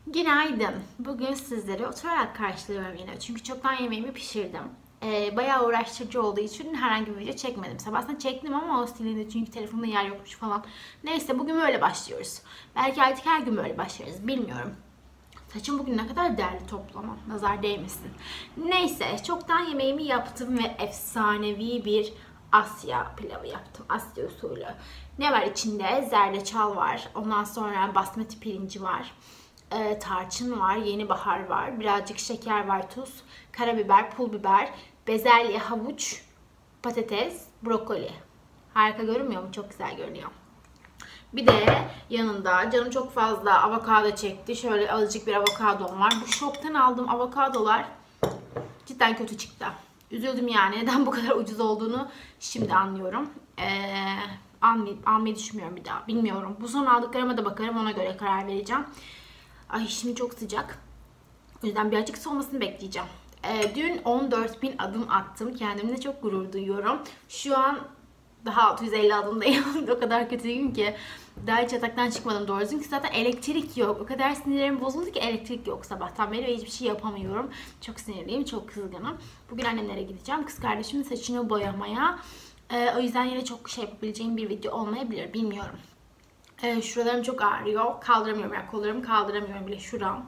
Günaydın. Bugün sizleri oturarak karşılıyorum yine. Çünkü çoktan yemeğimi pişirdim. Bayağı uğraştırıcı olduğu için herhangi bir video çekmedim. Sabah aslında çektim ama o silindi çünkü telefonda yer yokmuş falan. Neyse bugün böyle başlıyoruz. Belki artık her gün böyle başlarız. Bilmiyorum. Saçım bugün ne kadar derli toplamam. Nazar değmesin. Neyse çoktan yemeğimi yaptım ve efsanevi bir Asya pilavı yaptım. Asya usulü. Ne var içinde? Zerdeçal var. Ondan sonra basmati pirinci var. Tarçın var, yeni bahar var, birazcık şeker var, tuz, karabiber, pul biber, bezelye, havuç, patates, brokoli. Harika görünmüyor mu? Çok güzel görünüyor. Bir de yanında canım çok fazla avokado çekti. Şöyle azıcık bir avokadom var. Bu şoktan aldığım avokadolar cidden kötü çıktı. Üzüldüm yani. Neden bu kadar ucuz olduğunu şimdi anlıyorum. Almayı düşünmüyorum bir daha. Bilmiyorum. Bu son aldıklarıma da bakarım. Ona göre karar vereceğim. Ay şimdi çok sıcak. O yüzden birazcık soğumasını bekleyeceğim. Dün 14.000 adım attım. Kendimle çok gurur duyuyorum. Şu an daha 650 adımdayım. O kadar kötüyüm ki. Daha hiç yataktan çıkmadım doğru düzgün. Zaten elektrik yok. O kadar sinirlerim bozuldu ki elektrik yok sabahtan beri ve hiçbir şey yapamıyorum. Çok sinirliyim, çok kızgınım. Bugün annemlere gideceğim. Kız kardeşimin saçını boyamaya. O yüzden yine çok şey yapabileceğim bir video olmayabilir. Bilmiyorum. Şuralarım çok ağrıyor. Kaldıramıyorum. Yani kollarımı kaldıramıyorum bile.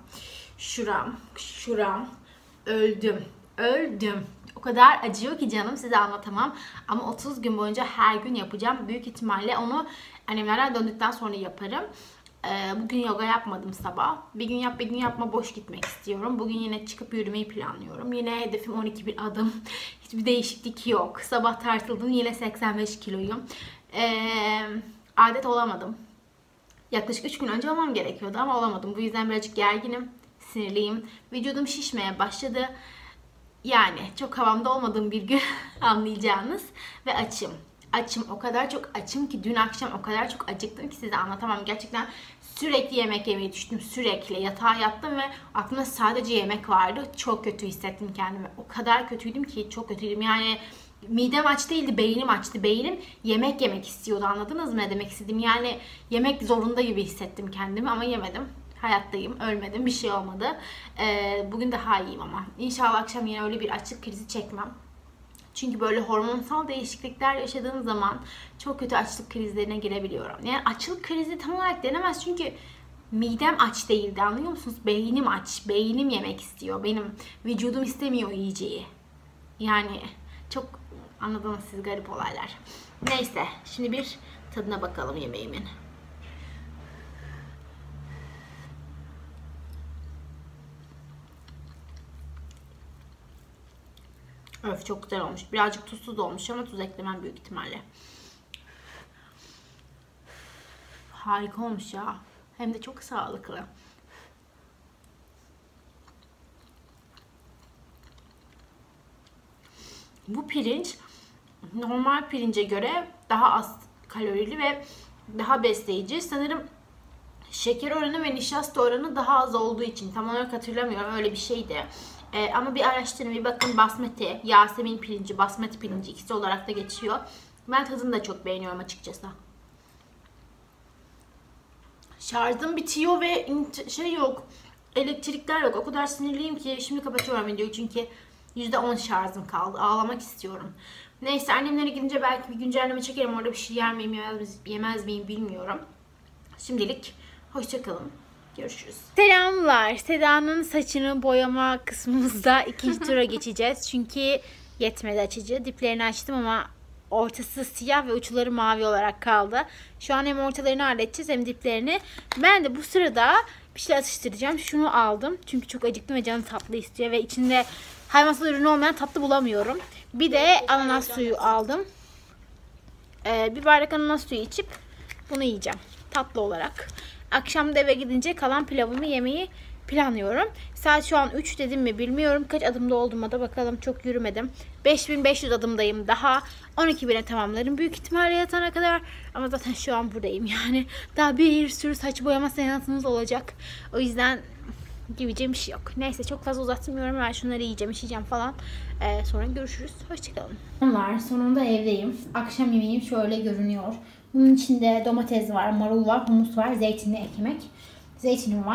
Şuram. Öldüm. O kadar acıyor ki canım size anlatamam. Ama 30 gün boyunca her gün yapacağım. Büyük ihtimalle onu annemlerden döndükten sonra yaparım. Bugün yoga yapmadım sabah. Bir gün yap bir gün yapma boş gitmek istiyorum. Bugün yine çıkıp yürümeyi planlıyorum. Yine hedefim 12.000 adım. Hiçbir değişiklik yok. Sabah tartıldım yine 85 kiloyum. Adet olamadım. Yaklaşık 3 gün önce olmam gerekiyordu ama olamadım. Bu yüzden birazcık gerginim, sinirliyim. Vücudum şişmeye başladı. Yani çok havamda olmadığım bir gün anlayacağınız. Ve açım. O kadar çok açım ki dün akşam o kadar çok acıktım ki size anlatamam. Gerçekten sürekli yemek yemeye düştüm. Sürekli yatağa yattım ve aklımda sadece yemek vardı. Çok kötü hissettim kendimi. O kadar kötüydüm ki çok kötüydüm. Yani midem aç değildi, beynim açtı. Beynim yemek istiyordu. Anladınız mı ne demek istediğimi? Yani yemek zorunda gibi hissettim kendimi ama yemedim. Hayattayım, ölmedim, bir şey olmadı. Bugün daha iyiyim ama. İnşallah akşam yine öyle bir açlık krizi çekmem. Çünkü böyle hormonsal değişiklikler yaşadığım zaman çok kötü açlık krizlerine girebiliyorum. Yani açlık krizi tam olarak denemez çünkü midem aç değildi, anlıyor musunuz? Beynim aç, beynim yemek istiyor. Benim vücudum istemiyor yiyeceği. Yani çok anladınız siz garip olaylar. Neyse şimdi bir tadına bakalım yemeğimin. Öf çok güzel olmuş. Birazcık tuzsuz olmuş ama tuz eklemem büyük ihtimalle. Harika olmuş ya. Hem de çok sağlıklı. Bu pirinç normal pirince göre daha az kalorili ve daha besleyici. Sanırım şeker oranı ve nişasta oranı daha az olduğu için tam olarak hatırlamıyorum, öyle bir şeydi. Ama bir araştırın, bir bakın. Basmati, Yasemin pirinci, basmati pirinci ikisi olarak da geçiyor. Ben tadını da çok beğeniyorum açıkçası. Şarjım bitiyor ve şey yok. Elektrikler yok. O kadar sinirliyim ki şimdi kapatıyorum videoyu çünkü %10 şarjım kaldı. Ağlamak istiyorum. Neyse annemlere gidince belki bir güncelleme çekerim. Orada bir şey yer miyim yemez miyim bilmiyorum. Şimdilik hoşçakalın. Görüşürüz. Selamlar. Seda'nın saçını boyama kısmımızda ikinci tura geçeceğiz. Çünkü yetmedi açıcı. Diplerini açtım ama ortası siyah ve uçları mavi olarak kaldı. Şu an hem ortalarını halledeceğiz hem diplerini. Ben de bu sırada bir şey atıştıracağım. Şunu aldım. Çünkü çok acıktım ve canım tatlı istiyor. Ve içinde hayvansal ürünü olmayan tatlı bulamıyorum. Bir de ananas suyu aldım. Bir bardak ananas suyu içip bunu yiyeceğim. Tatlı olarak. Akşam da eve gidince kalan pilavımı yemeyi planlıyorum. Saat şu an 3 dedim mi bilmiyorum. Kaç adımda olduğuma da bakalım. Çok yürümedim. 5500 adımdayım daha. 12.000'e tamamlarım büyük ihtimalle yatana kadar. Ama zaten şu an buradayım yani. Daha bir sürü saç boyama seansımız olacak. O yüzden gideceğim bir şey yok. Neyse çok fazla uzatmıyorum. Ben şunları yiyeceğim, içeceğim falan. Sonra görüşürüz. Hoşçakalın. Sonunda evdeyim. Akşam yemeğim şöyle görünüyor. Bunun içinde domates var, marul var, humus var, zeytinli ekmek. Zeytinim var.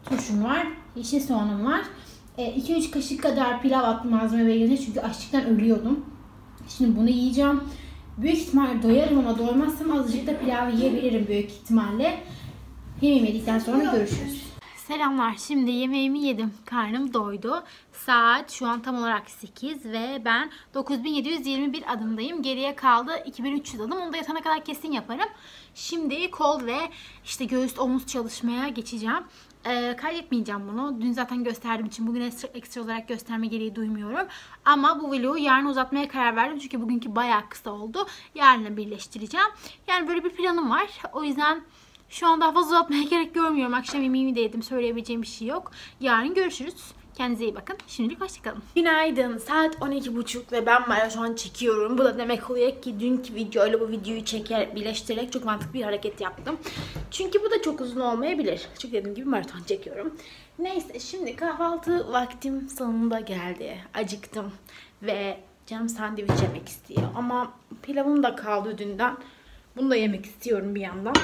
turşum var. Yeşil soğanım var. 2-3 kaşık kadar pilav attım malzeme belirine çünkü açlıktan ölüyordum. Şimdi bunu yiyeceğim. Büyük ihtimalle doyarım ama doymazsam azıcık da pilav yiyebilirim büyük ihtimalle. Yemeğimi yedikten sonra görüşürüz. Selamlar. Şimdi yemeğimi yedim. Karnım doydu. Saat şu an tam olarak 8 ve ben 9721 adımdayım. Geriye kaldı 2300 adım. Onu da yatana kadar kesin yaparım. Şimdi kol ve işte göğüs omuz çalışmaya geçeceğim. Kaydetmeyeceğim bunu. Dün zaten gösterdiğim için bugün ekstra olarak gösterme gereği duymuyorum. Ama bu vlogu yarın uzatmaya karar verdim. Çünkü bugünkü bayağı kısa oldu. Yarınla birleştireceğim. Yani böyle bir planım var. O yüzden şu an daha fazla uzatmaya gerek görmüyorum. Akşam yemeğimi de yedim. Söyleyebileceğim bir şey yok. Yarın görüşürüz. Kendinize iyi bakın. Şimdilik hoşçakalın. Günaydın. Saat 12.30 ve ben bayağı şu an çekiyorum. Bu da demek oluyor ki dünkü videoyla bu videoyu birleştirerek çok mantıklı bir hareket yaptım. Çünkü bu da çok uzun olmayabilir. Çünkü dediğim gibi maraton çekiyorum. Neyse şimdi kahvaltı vaktim sonunda geldi. Acıktım ve canım sandviç yemek istiyor. Ama pilavım da kaldı dünden. Bunu da yemek istiyorum bir yandan.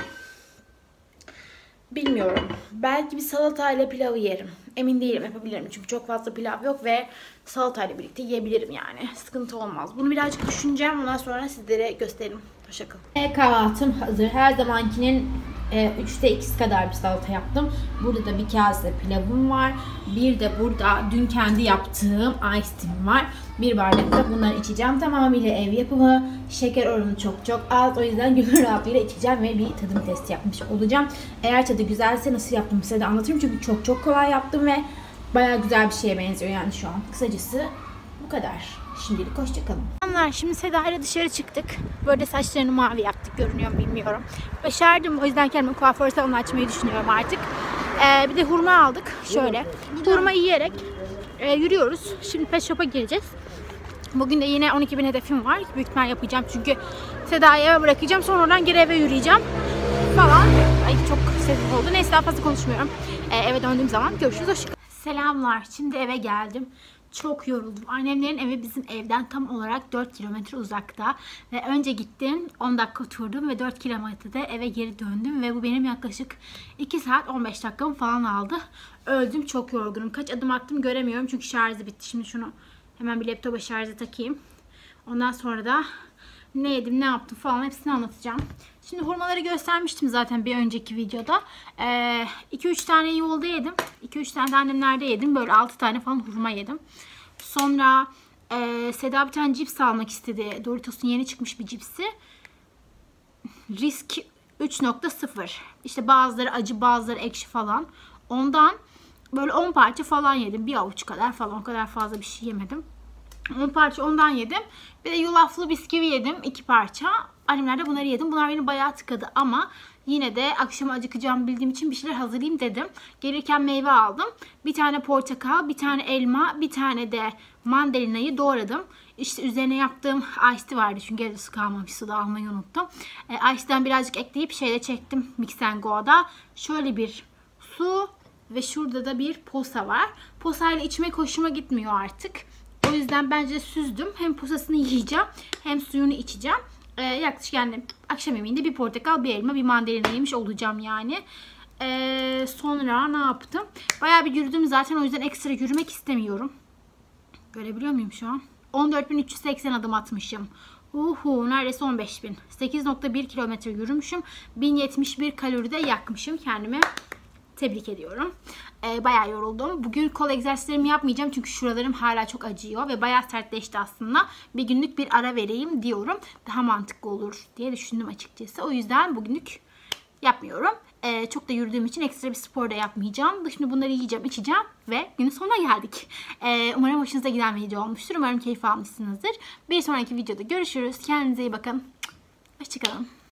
Bilmiyorum. Belki bir salatayla pilavı yerim. Emin değilim, yapabilirim. Çünkü çok fazla pilav yok ve salatayla birlikte yiyebilirim yani. Sıkıntı olmaz. Bunu birazcık düşüneceğim. Ondan sonra sizlere gösteririm. Hoşçakalın. Kahvaltım hazır. Her zamankinin 3'te 2 kadar bir salata yaptım. Burada da bir kase pilavım var. Bir de burada dün kendi yaptığım ice tea'm var. Bir bardak da bunları içeceğim. Tamamıyla ev yapımı. Şeker oranı çok az. O yüzden gönül rahatlığıyla içeceğim ve bir tadım testi yapmış olacağım. Eğer tadı güzelse nasıl yaptım size de anlatırım. Çünkü çok kolay yaptım ve bayağı güzel bir şeye benziyor yani şu an. Kısacası bu kadar. Şimdilik hoşçakalın. Şimdi Seda ile dışarı çıktık. Böyle saçlarını mavi yaptık. Görünüyor mu bilmiyorum. Başardım. O yüzden kendime kuaför salonu açmayı düşünüyorum artık. Bir de hurma aldık. Şöyle. Hurma yiyerek yürüyoruz. Şimdi pet shop'a gireceğiz. Bugün de yine 12.000 hedefim var. Büyük ihtimal yapacağım çünkü Seda'yı eve bırakacağım. Sonra oradan geri eve yürüyeceğim. Falan. Ay çok sessiz oldu. Neyse daha fazla konuşmuyorum. Eve döndüğüm zaman görüşürüz. Hoşçakalın. Selamlar. Şimdi eve geldim. Çok yoruldum. Annemlerin evi bizim evden tam olarak 4 kilometre uzakta. Ve önce gittim 10 dakika oturdum ve 4 kilometrede eve geri döndüm. Ve bu benim yaklaşık 2 saat 15 dakikamı falan aldı. Öldüm, çok yorgunum. Kaç adım attım göremiyorum çünkü şarjı bitti. Şimdi şunu hemen bir laptopa şarja takayım. Ondan sonra da ne yedim, ne yaptım falan hepsini anlatacağım. Şimdi hurmaları göstermiştim zaten bir önceki videoda. 2-3 tane yolda yedim. 2-3 tane de annemlerde yedim. Böyle 6 tane falan hurma yedim. Sonra Seda bir tane cips almak istedi. Doritos'un yeni çıkmış bir cipsi. Risk 3.0. İşte bazıları acı, bazıları ekşi falan. Ondan böyle 10 parça falan yedim. Bir avuç kadar falan. O kadar fazla bir şey yemedim. 10 parça ondan yedim. Bir de yulaflı bisküvi yedim. 2 parça. Annemler de bunları yedim. Bunlar beni bayağı tıkadı ama yine de akşama acıkacağımı bildiğim için bir şeyler hazırlayayım dedim. Gelirken meyve aldım. Bir tane portakal, bir tane elma, bir tane de mandalinayı doğradım. İşte üzerine yaptığım ice tea vardı çünkü evde su kalmamış, su da almayı unuttum. Ice tea'den birazcık ekleyip şeyle çektim Mix & Go'da. Şöyle bir su ve şurada da bir posa var. Posayla içmek hoşuma gitmiyor artık. O yüzden bence süzdüm. Hem posasını yiyeceğim hem suyunu içeceğim. Yaklaşık yani akşam yemeğinde bir portakal, bir elma, bir mandalina yemiş olacağım yani. Sonra ne yaptım? Bayağı bir yürüdüm zaten, o yüzden ekstra yürümek istemiyorum. Görebiliyor muyum şu an? 14.380 adım atmışım. Neredeyse 15.000. 8.1 kilometre yürümüşüm. 1071 kalori de yakmışım kendime. Tebrik ediyorum. Bayağı yoruldum. Bugün kol egzersizlerimi yapmayacağım çünkü şuralarım hala çok acıyor ve bayağı sertleşti aslında. Bir günlük bir ara vereyim diyorum. Daha mantıklı olur diye düşündüm açıkçası. O yüzden bugünlük yapmıyorum. Çok da yürüdüğüm için ekstra bir spor da yapmayacağım. Şimdi bunları yiyeceğim, içeceğim ve günün sonuna geldik. Umarım hoşunuza giden bir video olmuştur. Umarım keyif almışsınızdır. Bir sonraki videoda görüşürüz. Kendinize iyi bakın. Hoşçakalın.